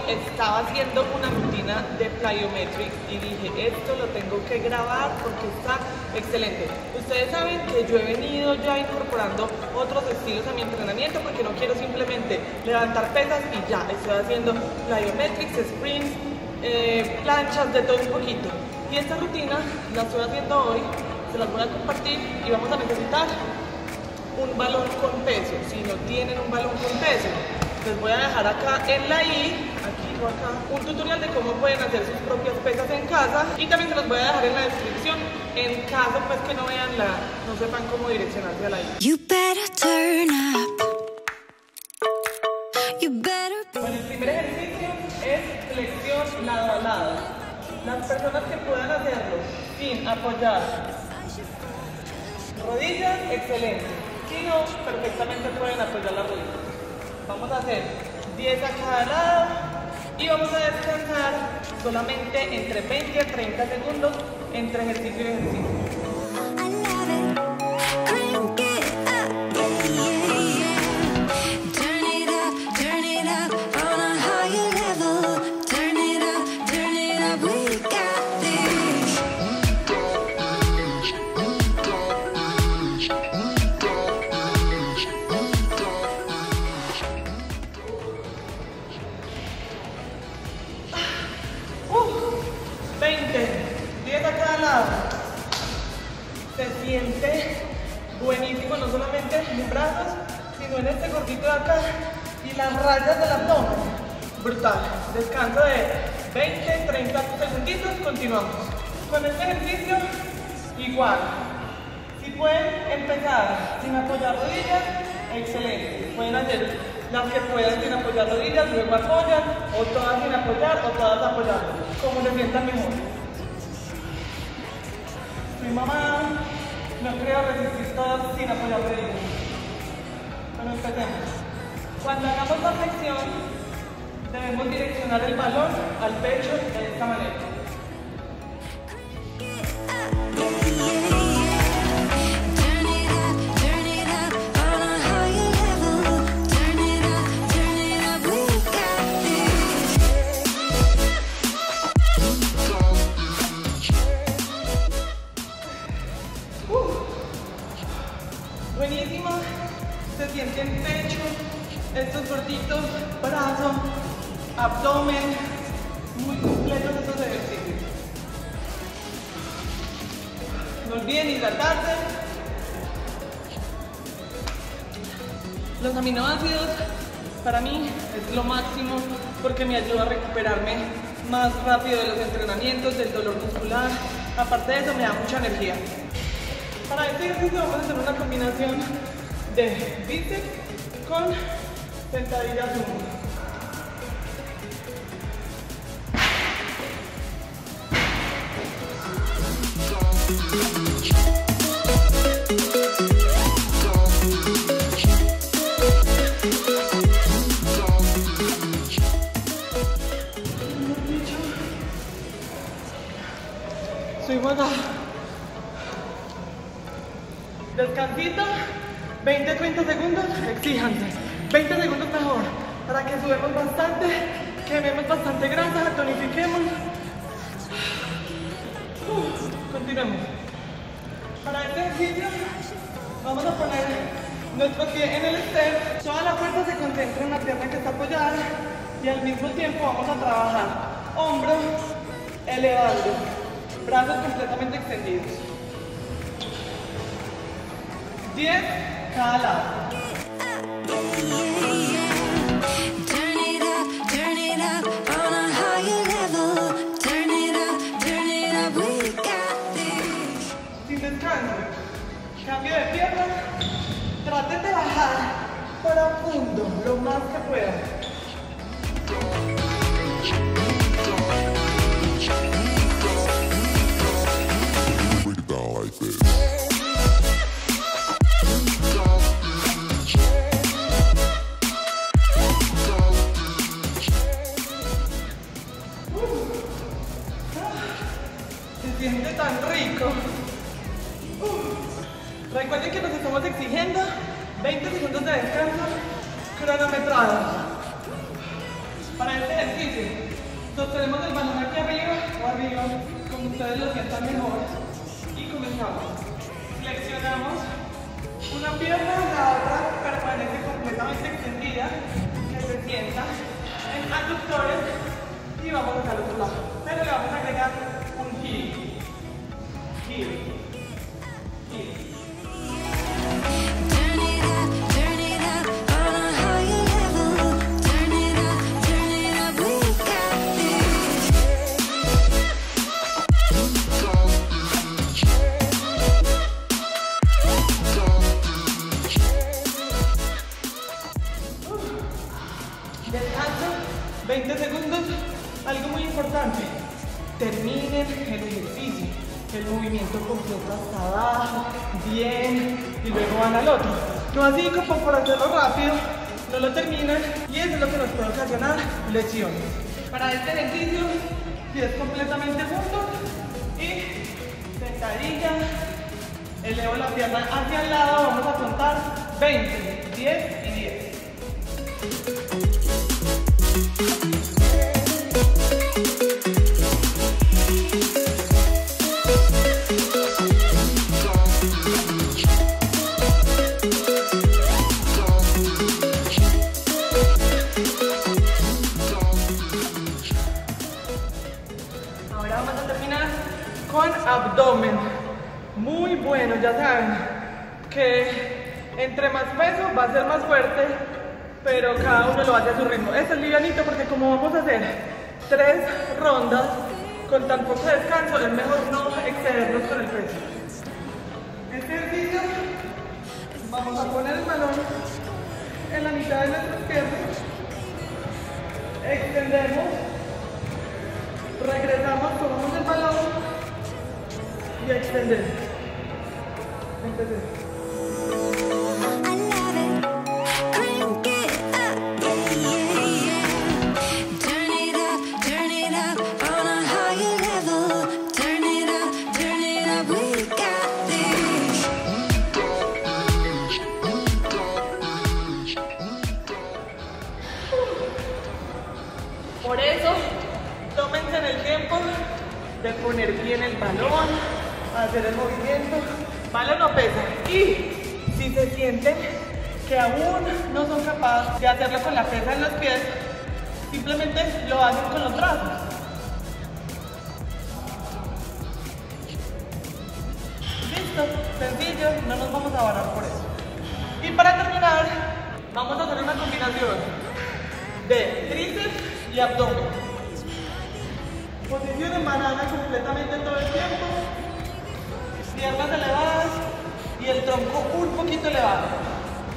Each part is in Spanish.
estaba haciendo una rutina de plyometrics y dije, esto lo tengo que grabar porque está excelente. Ustedes saben que yo he venido ya incorporando otros estilos a mi entrenamiento porque no quiero simplemente levantar pesas y ya, estoy haciendo plyometrics, sprints, planchas, de todo un poquito. Y esta rutina la estoy haciendo hoy, se las voy a compartir y vamos a necesitar un balón con peso. Si no tienen un balón con peso, les voy a dejar acá en la i, aquí o acá, un tutorial de cómo pueden hacer sus propias pesas en casa, y también se los voy a dejar en la descripción en caso pues que no vean no sepan cómo direccionarse a la i. You better turn up. You better... Bueno, el primer ejercicio es flexión lado a lado. Las personas que puedan hacerlo sin apoyar rodillas, excelente. Si no, perfectamente pueden apoyar las rodillas. Vamos a hacer 10 a cada lado y vamos a descansar solamente entre 20 a 30 segundos entre ejercicio y ejercicio. I love it. Crank it up, yeah, yeah. Turn it up on a higher level. Turn it up, we got this. 20, 10 a cada lado. Se siente buenísimo, no solamente en mis brazos, sino en este gordito de acá y las rayas del abdomen. Brutal. Descanso de 20, 30 segunditos, continuamos. Con este ejercicio, igual. Si pueden empezar sin apoyar rodillas, excelente. Pueden hacer las que puedan sin apoyar rodillas, luego apoyan, o todas sin apoyar, o todas apoyando, como se sientan mejor. Mi mamá no creo resistir todas sin apoyar rodillas. Bueno, empecemos. Cuando hagamos la flexión, debemos direccionar el balón al pecho de esta manera. Buenísimo, se siente en pecho, estos gorditos, brazo, abdomen, muy completos estos ejercicios. No olviden hidratarse. Los aminoácidos para mí es lo máximo porque me ayuda a recuperarme más rápido de los entrenamientos, del dolor muscular. Aparte de eso me da mucha energía. Para este ejercicio vamos a hacer una combinación de bíceps con sentadillas sumo. Subimos acá. Descansito, 20-30 segundos, exíjanse. 20 segundos mejor, para que subamos bastante, quememos bastante grasa, tonifiquemos. Continuemos. Para este ejercicio, vamos a poner nuestro pie en el step. Toda la fuerza se concentra en la pierna que está apoyada y al mismo tiempo vamos a trabajar hombros elevando, brazos completamente extendidos. 10 cada lado. Sin descanso. Cambio de pierna. Traten de bajar profundo, lo más que puedan. Se siente tan rico. Recuerden que nos estamos exigiendo 20 segundos de descanso cronometrado. Para este ejercicio Ejercicio. Sostenemos el balón aquí arriba o arriba, como ustedes lo sientan mejor. Y comenzamos. Flexionamos una pierna, la otra permanece completamente extendida, que se sienta en aductores y vamos hacia el otro lado. Pero le vamos a agregar un heel. Heel. Heel. Descanso, 20 segundos, algo muy importante, terminen el ejercicio, el movimiento completo hasta abajo, bien, y luego van al otro. No así como por hacerlo rápido, no lo terminan y eso es lo que nos puede ocasionar lesiones. Para este ejercicio, pies completamente juntos y sentadilla, elevo la pierna hacia el lado, vamos a contar 20, 10 y 10. Ahora vamos a terminar con abdomen. Muy bueno, ya saben que entre más peso va a ser más fuerte, pero cada uno lo hace a su ritmo. Este es livianito porque como vamos a hacer 3 rondas con tan poco descanso, es mejor no excedernos con el peso. Este ejercicio vamos a poner el balón en la mitad de nuestras piernas, extendemos, regresamos, tomamos el balón y extendemos. Empecemos. Por eso, tómense en el tiempo de poner bien el balón, hacer el movimiento. Balón no pesa. Y si se sienten que aún no son capaces de hacerlo con la pesa en los pies, simplemente lo hacen con los brazos. Listo, sencillo, no nos vamos a varar por eso. Y para terminar, vamos a hacer una combinación de tríceps y abdomen. Posición en banana completamente todo el tiempo. Piernas elevadas y el tronco un poquito elevado.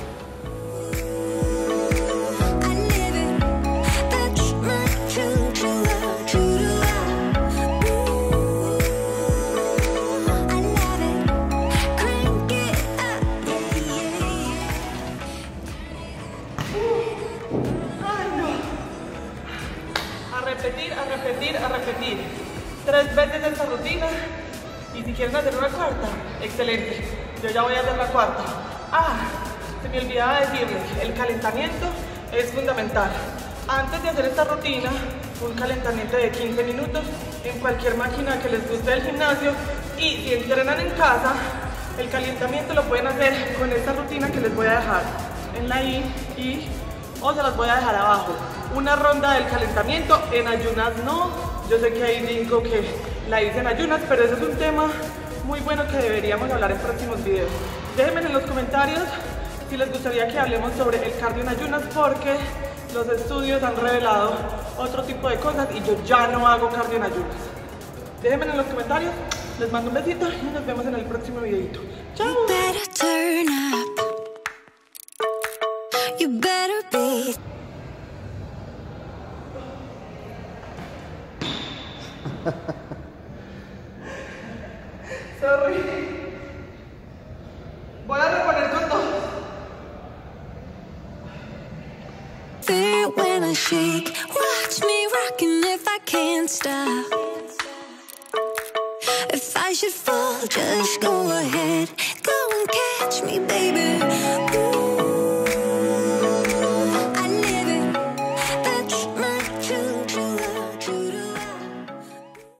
A repetir 3 veces esta rutina y si quieren hacer una cuarta, excelente, yo ya voy a hacer la cuarta. Se me olvidaba decirles, el calentamiento es fundamental. Antes de hacer esta rutina, un calentamiento de 15 minutos en cualquier máquina que les guste del gimnasio, y si entrenan en casa, el calentamiento lo pueden hacer con esta rutina que les voy a dejar en la i o se las voy a dejar abajo. Una ronda del calentamiento, en ayunas no, yo sé que hay 5 que la hice en ayunas, pero ese es un tema muy bueno que deberíamos hablar en próximos videos. Déjenme en los comentarios si les gustaría que hablemos sobre el cardio en ayunas, porque los estudios han revelado otro tipo de cosas y yo ya no hago cardio en ayunas. Déjenme en los comentarios, les mando un besito y nos vemos en el próximo videito. ¡Chao! Sorry. Voy a reponer con 2. When I shake, watch me rocking if I can't stop. If I should fall, just go ahead, go and catch me, baby.